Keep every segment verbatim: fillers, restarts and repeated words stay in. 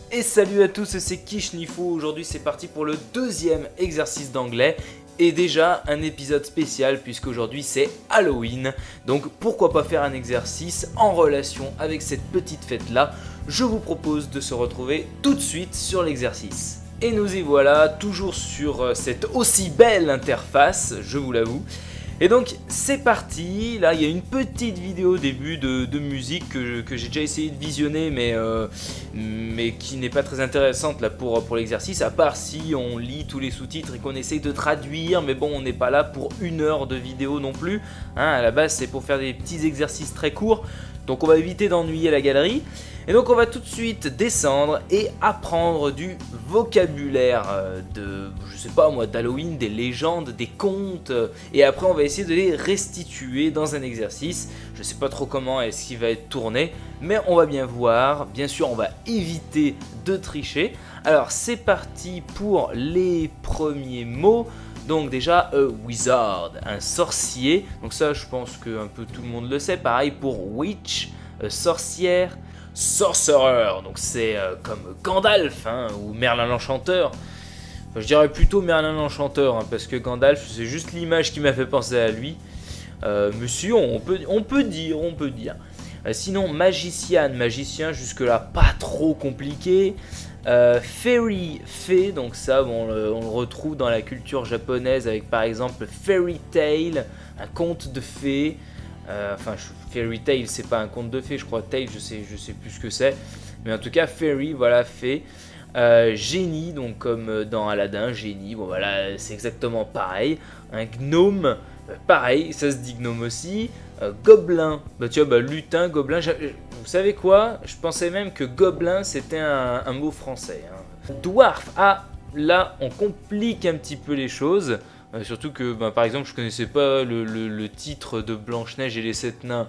Et salut à tous, c'est Kishnifo. Aujourd'hui c'est parti pour le deuxième exercice d'anglais. Et déjà un épisode spécial puisqu'aujourd'hui c'est Halloween. Donc pourquoi pas faire un exercice en relation avec cette petite fête là. Je vous propose de se retrouver tout de suite sur l'exercice. Et nous y voilà, toujours sur cette aussi belle interface, je vous l'avoue. Et donc c'est parti, là il y a une petite vidéo au début de, de musique que, que j'ai déjà essayé de visionner mais, euh, mais qui n'est pas très intéressante là pour, pour l'exercice, à part si on lit tous les sous-titres et qu'on essaye de traduire, mais bon on n'est pas là pour une heure de vidéo non plus, hein, à la base c'est pour faire des petits exercices très courts, donc on va éviter d'ennuyer la galerie. Et donc on va tout de suite descendre et apprendre du vocabulaire de, je sais pas moi, d'Halloween, des légendes, des contes. Et après on va essayer de les restituer dans un exercice. Je sais pas trop comment est-ce qu'il va être tourné, mais on va bien voir. Bien sûr on va éviter de tricher. Alors c'est parti pour les premiers mots. Donc déjà, a wizard, un sorcier. Donc ça je pense que un peu tout le monde le sait. Pareil pour witch, sorcière. Sorcerer, donc c'est euh, comme Gandalf hein, ou Merlin l'Enchanteur. Enfin, je dirais plutôt Merlin l'Enchanteur hein, parce que Gandalf c'est juste l'image qui m'a fait penser à lui. Euh, monsieur, on peut, on peut dire, on peut dire. Euh, sinon, magician, magicien, jusque là pas trop compliqué. Euh, fairy, fée, donc ça bon, on, le, on le retrouve dans la culture japonaise avec par exemple fairy tale, un conte de fées. Euh, enfin, fairy tale, c'est pas un conte de fées, je crois. Tale, je sais, je sais plus ce que c'est. Mais en tout cas, fairy, voilà, fée. Euh, génie, donc comme dans Aladdin, génie. Bon, voilà, c'est exactement pareil. Un gnome, euh, pareil, ça se dit gnome aussi. Euh, gobelin, bah tu vois, bah, lutin, gobelin. Vous savez quoi? Je pensais même que gobelin c'était un, un mot français. Hein. Dwarf, ah, là, on complique un petit peu les choses. Euh, surtout que, bah, par exemple, je connaissais pas le, le, le titre de Blanche-Neige et les Sept Nains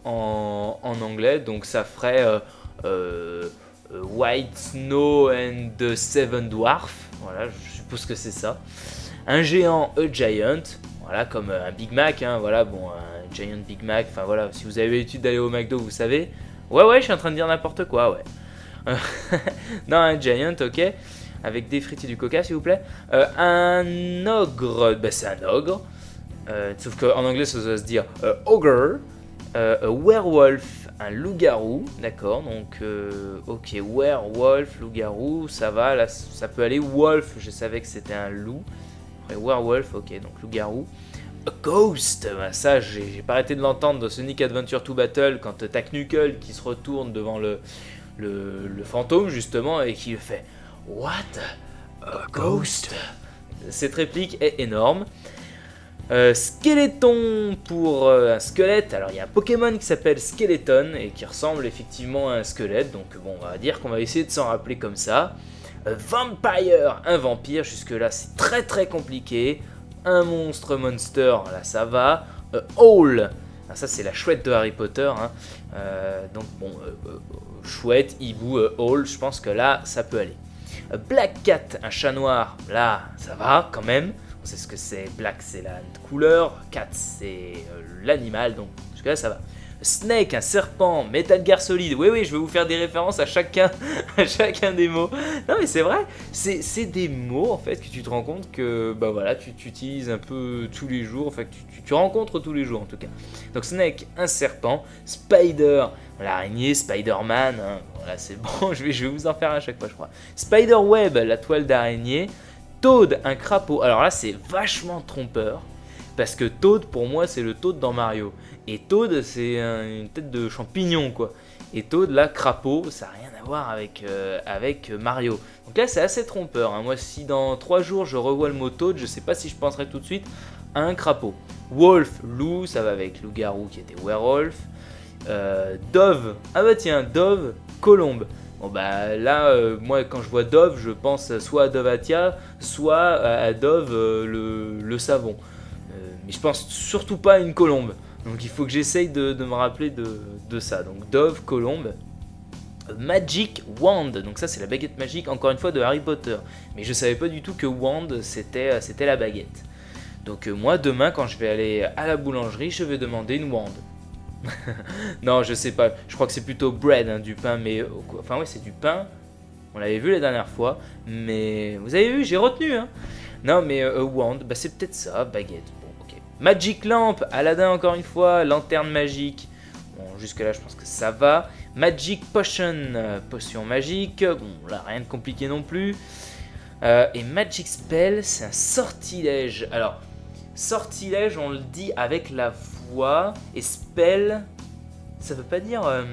en, en anglais, donc ça ferait euh, euh, White Snow and the Seven Dwarfs, voilà, je suppose que c'est ça. Un géant, a giant, voilà, comme un Big Mac, hein, voilà, bon, un giant Big Mac, enfin voilà, si vous avez l'habitude d'aller au McDo, vous savez. Ouais, ouais, je suis en train de dire n'importe quoi, ouais. Non, un giant, ok. Avec des frites et du coca s'il vous plaît. Euh, un ogre, ben, c'est un ogre. Euh, sauf qu'en anglais ça doit se dire euh, ogre. Euh, un werewolf, un loup-garou. D'accord, donc euh, ok, werewolf, loup-garou, ça va. Là ça peut aller. Wolf, je savais que c'était un loup. Après werewolf, ok, donc loup-garou. A ghost, ben, ça j'ai pas arrêté de l'entendre dans Sonic Adventure deux Battle quand t'as Knuckles qui se retourne devant le, le, le fantôme justement et qui fait What? A ghost? Cette réplique est énorme. Euh, Skeleton pour euh, un squelette. Alors il y a un Pokémon qui s'appelle Skeleton et qui ressemble effectivement à un squelette. Donc bon, on va dire qu'on va essayer de s'en rappeler comme ça. Euh, Vampire, un vampire. Jusque là c'est très très compliqué. Un monstre monster, là ça va. Euh, Owl. Ah, ça c'est la chouette de Harry Potter. Hein. Euh, donc bon, euh, euh, chouette, hibou, euh, Owl. Je pense que là ça peut aller. Black Cat, un chat noir, là ça va quand même, on sait ce que c'est, Black c'est la couleur, Cat c'est euh, l'animal, donc jusque là ça va. Snake, un serpent, Metal Gear Solid, oui oui je vais vous faire des références à chacun, à chacun des mots. Non mais c'est vrai, c'est des mots en fait que tu te rends compte que bah voilà tu, tu utilises un peu tous les jours, enfin tu, tu, tu rencontres tous les jours en tout cas. Donc Snake, un serpent, Spider, l'araignée, Spider-Man, hein, voilà c'est bon, je vais, je vais vous en faire à chaque fois je crois. Spider-Web, la toile d'araignée, Toad, un crapaud, alors là c'est vachement trompeur. Parce que Toad, pour moi, c'est le Toad dans Mario. Et Toad, c'est un, une tête de champignon, quoi. Et Toad, là, crapaud, ça n'a rien à voir avec, euh, avec Mario. Donc là, c'est assez trompeur. Hein. Moi, si dans trois jours, je revois le mot Toad, je ne sais pas si je penserai tout de suite à un crapaud. Wolf, loup, ça va avec loup-garou qui était werewolf. Euh, Dove, ah bah tiens, Dove, colombe. Bon bah là, euh, moi quand je vois Dove, je pense soit à Dovatia, soit à Dove euh, le, le savon. Euh, mais je pense surtout pas à une colombe. Donc il faut que j'essaye de, de me rappeler de, de ça. Donc Dove, colombe. Magic Wand, donc ça c'est la baguette magique encore une fois de Harry Potter. Mais je savais pas du tout que Wand c'était c'était la baguette. Donc euh, moi demain quand je vais aller à la boulangerie, je vais demander une Wand. Non, je sais pas. Je crois que c'est plutôt bread, hein, du pain, mais... Enfin, ouais, c'est du pain On l'avait vu la dernière fois, mais vous avez vu, j'ai retenu. Hein. Non, mais euh, wand, bah, c'est peut-être ça, baguette. Bon, ok. Magic lamp, Aladdin encore une fois, lanterne magique. Bon, jusque là, je pense que ça va. Magic potion, euh, potion magique. Bon, là, rien de compliqué non plus. Euh, et magic spell, c'est un sortilège. Alors, sortilège, on le dit avec la voix. Et spell, ça veut pas dire... Euh,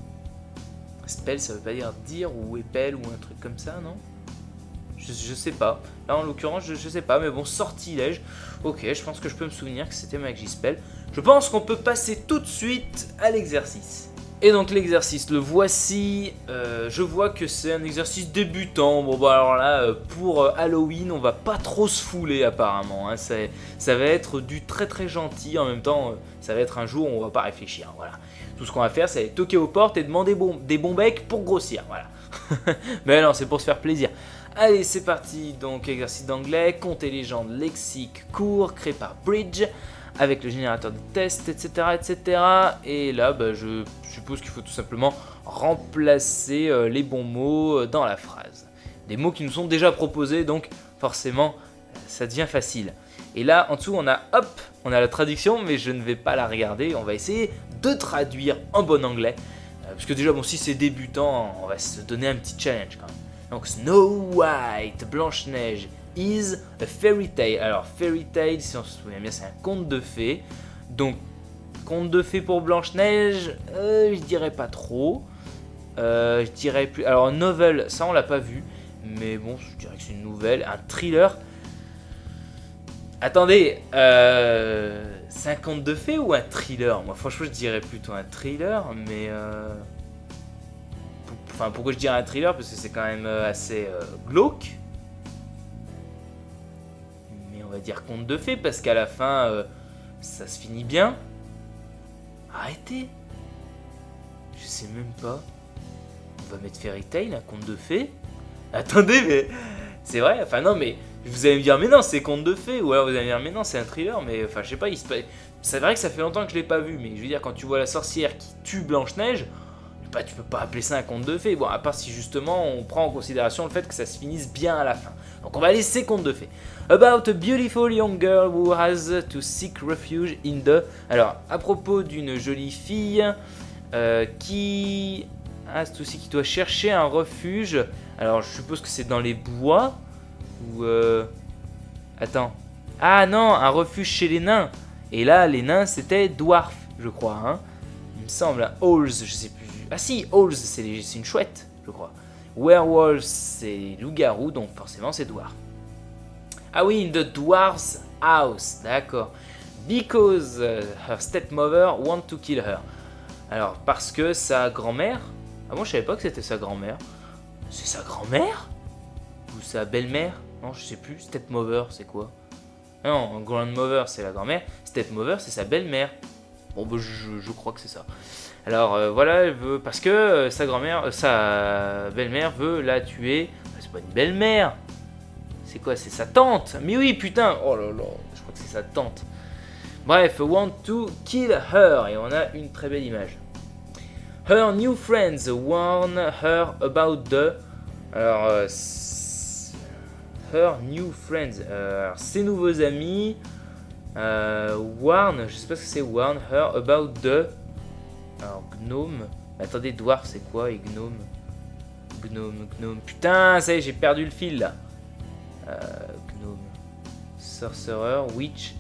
spell, ça veut pas dire dire ou épelle ou un truc comme ça, non? je, je sais pas. Là, en l'occurrence, je, je sais pas. Mais bon, sortilège. Ok, je pense que je peux me souvenir que c'était magic spell. Je pense qu'on peut passer tout de suite à l'exercice. Et donc l'exercice, le voici. Euh, je vois que c'est un exercice débutant. Bon bah alors là, pour Halloween, on va pas trop se fouler apparemment. Hein. Ça, ça va être du très très gentil. En même temps, ça va être un jour où on va pas réfléchir. Voilà. Tout ce qu'on va faire, c'est aller toquer aux portes et demander bon, des bons becs pour grossir. Voilà. Mais non, c'est pour se faire plaisir. Allez, c'est parti. Donc exercice d'anglais, contes et légendes, lexique, court, créé par Bridge. Avec le générateur de tests, et cetera, et cetera. Et là, bah, je suppose qu'il faut tout simplement remplacer euh, les bons mots dans la phrase. Des mots qui nous sont déjà proposés, donc forcément, ça devient facile. Et là, en dessous, on a, hop, on a la traduction, mais je ne vais pas la regarder. On va essayer de traduire en bon anglais. Euh, parce que déjà, bon, si c'est débutant, on va se donner un petit challenge quand même. Donc, Snow White, Blanche-Neige, is a fairy tale. Alors, fairy tale, si on se souvient bien, c'est un conte de fées. Donc, conte de fées pour Blanche-Neige, euh, je dirais pas trop. Euh, je dirais plus. Alors, novel, ça on l'a pas vu. Mais bon, je dirais que c'est une nouvelle. Un thriller. Attendez, euh, c'est un conte de fées ou un thriller? Moi, franchement, je dirais plutôt un thriller. Mais. Euh, enfin, pourquoi je dirais un thriller? Parce que c'est quand même assez euh, glauque. On va dire conte de fées parce qu'à la fin euh, ça se finit bien. Arrêtez. Je sais même pas. On va mettre fairy tale, un conte de fées. Attendez, mais c'est vrai. Enfin non, mais vous allez me dire mais non c'est conte de fées. Ou alors vous allez me dire mais non c'est un thriller. Mais enfin je sais pas. Il se... C'est vrai que ça fait longtemps que je l'ai pas vu. Mais je veux dire quand tu vois la sorcière qui tue Blanche-Neige, bah, tu peux pas appeler ça un conte de fées. Bon à part si justement on prend en considération le fait que ça se finisse bien à la fin. Donc on va laisser conte de fées. About a beautiful young girl who has to seek refuge in the... Alors, à propos d'une jolie fille euh, qui... has to seek, qui doit chercher un refuge. Alors, je suppose que c'est dans les bois. Ou... Euh... Attends. Ah non, un refuge chez les nains. Et là, les nains, c'était dwarf, je crois. Hein. Il me semble. Hein. Owls, je sais plus. Ah si, owls, c'est les... une chouette, je crois. Werewolves, c'est loup-garou, donc forcément, c'est dwarf. Ah oui, in the dwarf's house, d'accord. Because uh, her stepmother want to kill her. Alors, parce que sa grand-mère... Ah bon, je savais pas que c'était sa grand-mère. C'est sa grand-mère? Ou sa belle-mère? Non, je sais plus. Stepmother, c'est quoi? Non, grandmother, c'est la grand-mère. Stepmother, c'est sa belle-mère. Bon, bah, je, je crois que c'est ça. Alors, euh, voilà, elle veut... Parce que euh, sa grand-mère... Euh, sa belle-mère veut la tuer. C'est pas une belle-mère. C'est quoi? C'est sa tante. Mais oui, putain. Oh là là, je crois que c'est sa tante. Bref, want to kill her. Et on a une très belle image. Her new friends warn her about the... Alors, euh, her new friends. Euh, alors, ses nouveaux amis. Euh, warn, je sais pas ce que c'est. Warn her about the... Alors, gnome. Attendez, dwarf, c'est quoi? Et gnome? Gnome, gnome. Putain, ça y est, j'ai perdu le fil là. Euh, gnome, sorcerer, witch.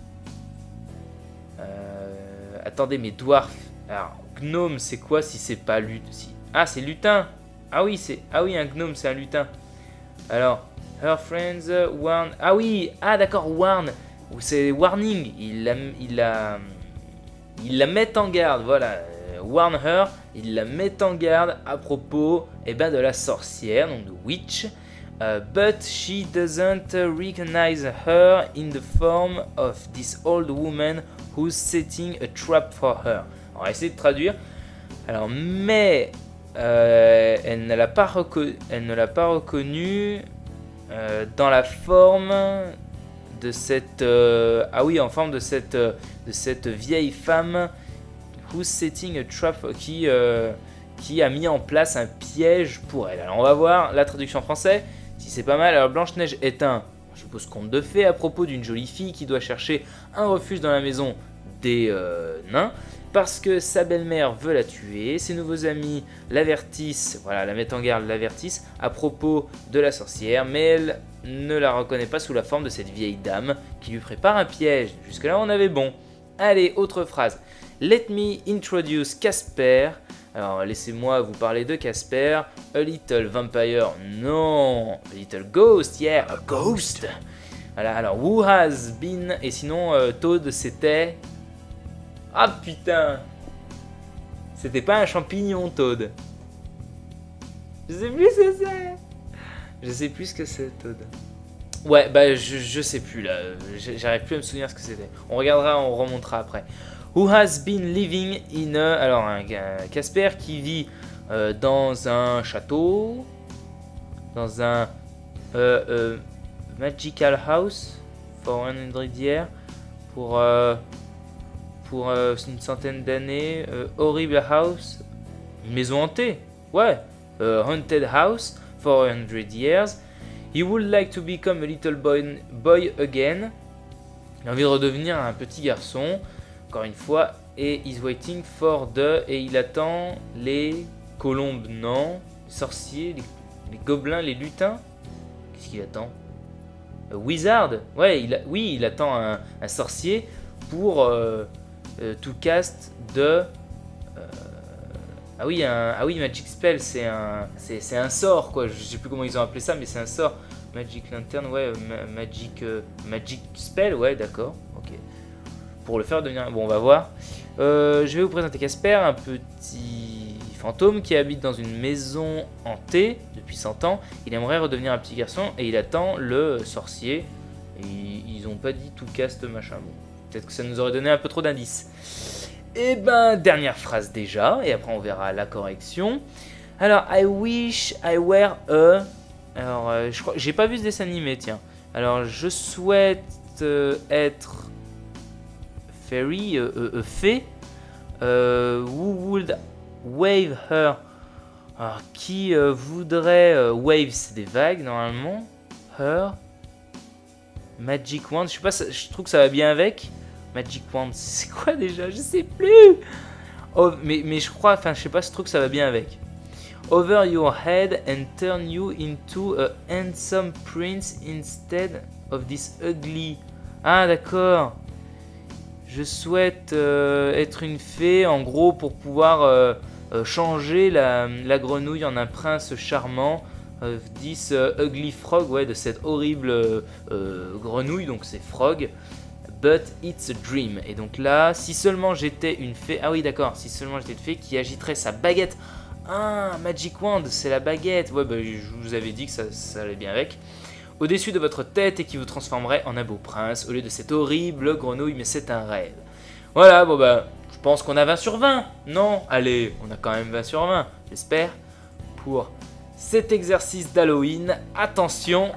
Euh, attendez, mais dwarf. Alors, gnome, c'est quoi si c'est pas lutin? Si... Ah, c'est lutin. Ah oui, c'est. Ah oui, un gnome, c'est un lutin. Alors, her friends warn. Ah oui, ah d'accord, warn. C'est warning. Il la, il la, il la met en garde. Voilà, warn her. Il la met en garde à propos, eh ben, de la sorcière, donc de witch. Uh, but she doesn't recognize her in the form of this old woman who's setting a trap for her. On va essayer de traduire. Alors, mais euh, elle ne l'a pas, reco elle ne l'a pas reconnue euh, dans la forme de cette euh, ah oui, en forme de cette euh, de cette vieille femme who's setting a trap qui euh, qui a mis en place un piège pour elle. Alors on va voir la traduction en français, si c'est pas mal. Alors Blanche-Neige est un, je suppose, conte de fées à propos d'une jolie fille qui doit chercher un refuge dans la maison des euh, nains parce que sa belle-mère veut la tuer. Ses nouveaux amis l'avertissent, voilà, la mettent en garde, l'avertissent à propos de la sorcière, mais elle ne la reconnaît pas sous la forme de cette vieille dame qui lui prépare un piège. Jusque là on avait bon. Allez, autre phrase. Let me introduce Casper. Alors laissez-moi vous parler de Casper. A little vampire, non. A little ghost, yeah, a ghost. Voilà, alors who has been. Et sinon euh, Toad c'était... Ah putain, c'était pas un champignon, Toad. Je sais plus ce que c'est. Je sais plus ce que c'est, Toad. Ouais, bah je, je sais plus là. J'arrive plus à me souvenir ce que c'était. On regardera, on remontera après. Who has been living in a... Alors, un Casper qui vit euh, dans un château. Dans un... Euh, euh, magical house. For one hundred years. Pour... Euh, pour euh, une centaine d'années. Euh, horrible house. Une maison hantée. Ouais. Euh, haunted house for one hundred years. He would like to become a little boy, boy again. Il a envie de redevenir un petit garçon. Encore une fois. Et he's waiting for the... Et il attend les colombes, non. Les sorciers, les, les gobelins, les lutins. Qu'est-ce qu'il attend? A wizard. Ouais, il a, oui, il attend un, un sorcier pour... Euh, Euh, to cast de... Euh, ah, oui, un, ah oui, Magic Spell, c'est un, c'est un sort, quoi. Je sais plus comment ils ont appelé ça, mais c'est un sort. Magic Lantern, ouais, ma, Magic, euh, Magic Spell, ouais, d'accord, ok. Pour le faire devenir... Bon, on va voir. Euh, je vais vous présenter Casper, un petit fantôme qui habite dans une maison hantée depuis cent ans. Il aimerait redevenir un petit garçon et il attend le sorcier. Et ils ont pas dit to cast machin, bon. Peut-être que ça nous aurait donné un peu trop d'indices. Et ben, dernière phrase déjà, et après on verra la correction. Alors, I wish I were a... Alors, euh, je crois, j'ai pas vu ce dessin animé, tiens. Alors, je souhaite euh, être fairy, euh, euh, euh, fée. Euh, who would wave her? Alors, qui euh, voudrait euh, wave, c'est des vagues normalement. Her. Magic Wand, je sais pas, je trouve que ça va bien avec. Magic Wand, c'est quoi déjà? Je sais plus. Oh, mais, mais je crois, enfin je sais pas, je trouve que ça va bien avec. Over your head and turn you into a handsome prince instead of this ugly. Ah d'accord. Je souhaite euh, être une fée, en gros, pour pouvoir euh, euh, changer la, la grenouille en un prince charmant. Of this uh, ugly frog, ouais, de cette horrible euh, euh, grenouille, donc c'est frog. But it's a dream. Et donc là, si seulement j'étais une fée, ah oui d'accord, si seulement j'étais une fée qui agiterait sa baguette. Ah, Magic Wand, c'est la baguette. Ouais, bah, je vous avais dit que ça, ça allait bien avec. Au-dessus de votre tête et qui vous transformerait en un beau prince au lieu de cette horrible grenouille, mais c'est un rêve. Voilà, bon bah, je pense qu'on a vingt sur vingt. Non, allez, on a quand même vingt sur vingt, j'espère, pour cet exercice d'Halloween. Attention,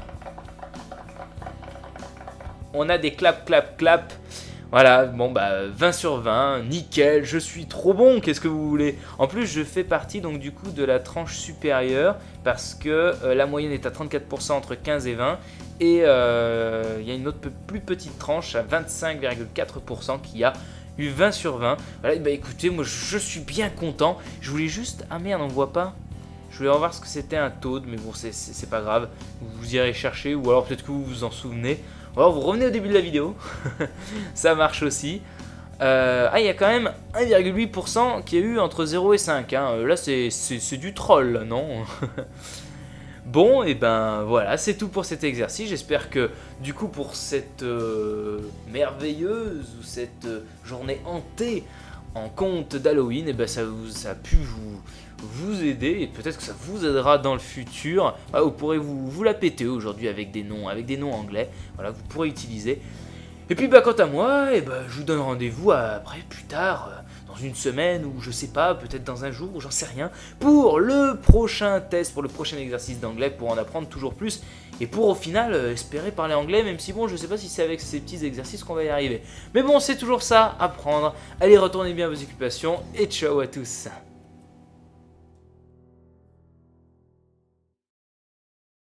on a des clap, clap, clap. Voilà, bon bah vingt sur vingt, nickel, je suis trop bon, qu'est-ce que vous voulez? En plus, je fais partie donc du coup de la tranche supérieure parce que euh, la moyenne est à trente-quatre pour cent entre quinze et vingt et il euh, y a une autre plus petite tranche à vingt-cinq virgule quatre pour cent qui a eu vingt sur vingt. Voilà, bah écoutez, moi je suis bien content. Je voulais juste... Ah merde, on voit pas. Je voulais revoir ce que c'était un Toad, mais bon, c'est pas grave. Vous irez chercher, ou alors peut-être que vous vous en souvenez. Ou alors vous revenez au début de la vidéo. Ça marche aussi. Euh, ah, il y a quand même un virgule huit pour cent qui a eu entre zéro et cinq. Hein. Là, c'est du troll, là, non? Bon, et ben voilà, c'est tout pour cet exercice. J'espère que du coup pour cette euh, merveilleuse ou cette euh, journée hantée en conte d'Halloween, et ben ça, vous, ça a pu vous, vous aider et peut-être que ça vous aidera dans le futur. Voilà, vous pourrez vous, vous la péter aujourd'hui avec des noms, avec des noms anglais. Voilà, vous pourrez utiliser. Et puis bah quant à moi, et ben je vous donne rendez-vous après plus tard. Euh, dans une semaine ou je sais pas, peut-être dans un jour, ou j'en sais rien, pour le prochain test, pour le prochain exercice d'anglais, pour en apprendre toujours plus, et pour au final euh, espérer parler anglais, même si bon, je sais pas si c'est avec ces petits exercices qu'on va y arriver. Mais bon, c'est toujours ça, apprendre. Allez, retournez bien à vos occupations, et ciao à tous.